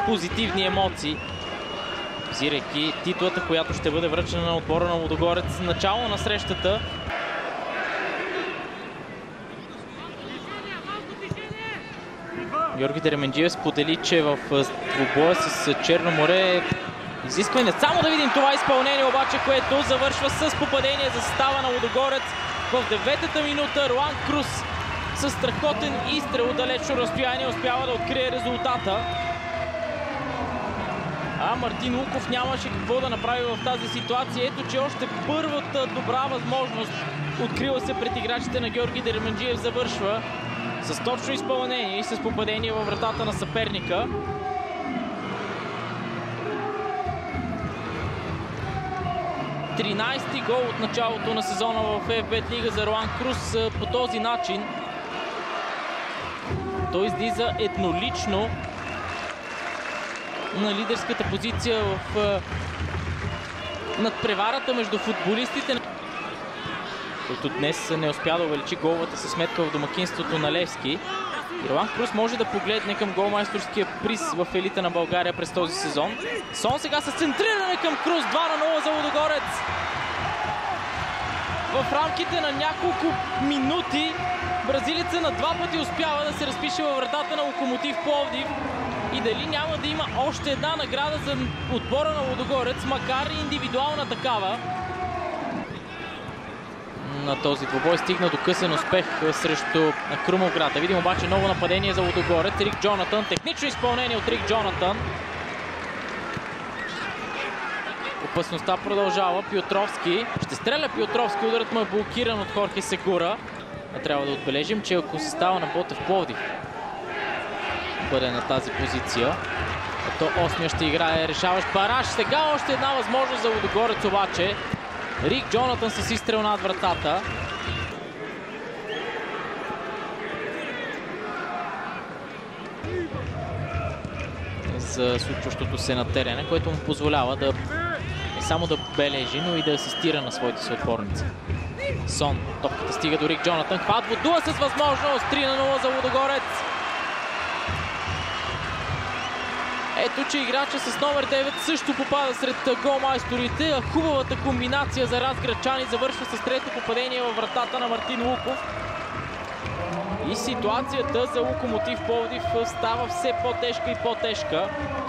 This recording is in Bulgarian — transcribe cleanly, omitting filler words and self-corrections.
позитивни емоции, взирайки титлата, която ще бъде връчена на отбора на Лудогорец. Начало на срещата. Георги Деременджиев сподели, че в двубоя с Черно море изискване само да видим това изпълнение, обаче, което завършва с попадение за състава на Лудогорец в 9-та минута. Руан Крус със страхотен изстрел от далечно разстояние успява да открие резултата. А Мартин Луков нямаше какво да направи в тази ситуация. Ето, че още първата добра възможност, открила се пред играчите на Георги Деременджиев, завършва с точно изпълнение и с попадение във вратата на съперника. Тринайсти гол от началото на сезона в ФФБ Лига за Руан Крус. По този начин той излиза еднолично на лидерската позиция в надпреварата между футболистите, който днес не успя да увеличи головата със сметка в домакинството на Левски. Руан Крус може да погледне към голмайсторския приз в елита на България през този сезон. Сон сега с центриране към Крус. 2-0 за Лудогорец. В рамките на няколко минути бразилеца на два пъти успява да се разпише във вратата на Локомотив Пловдив. И дали няма да има още една награда за отбора на Лудогорец, макар и индивидуална такава. На този двубой стигна до късен успех срещу Крумовград. Да видим обаче ново нападение за Лудогорец. Рик Джонатан. Технично изпълнение от Рик Джонатан. Опасността продължава. Пиотровски. Ще стреля Пиотровски. Ударът му е блокиран от Хорхе Сегура. Трябва да отбележим, че ако състава на Ботев Пловдив бъде на тази позиция, то 8-я ще играе решаващ бараж. Сега още една възможност за Лудогорец обаче. Рик Джонатан с изстрел над вратата. За случващото се на терена, което му позволява да не само да бележи, но и да асистира на своите съотборници. Сон. Топката стига до Рик Джонатан. Хват Водуа с възможност. 3-0 за Лудогорец. Ето, че играча с номер 9 също попада сред голмайсторите, а хубавата комбинация за разградчани завършва с трето попадение във вратата на Мартин Луков. И ситуацията за Локомотив Пловдив става все по-тежка и по-тежка.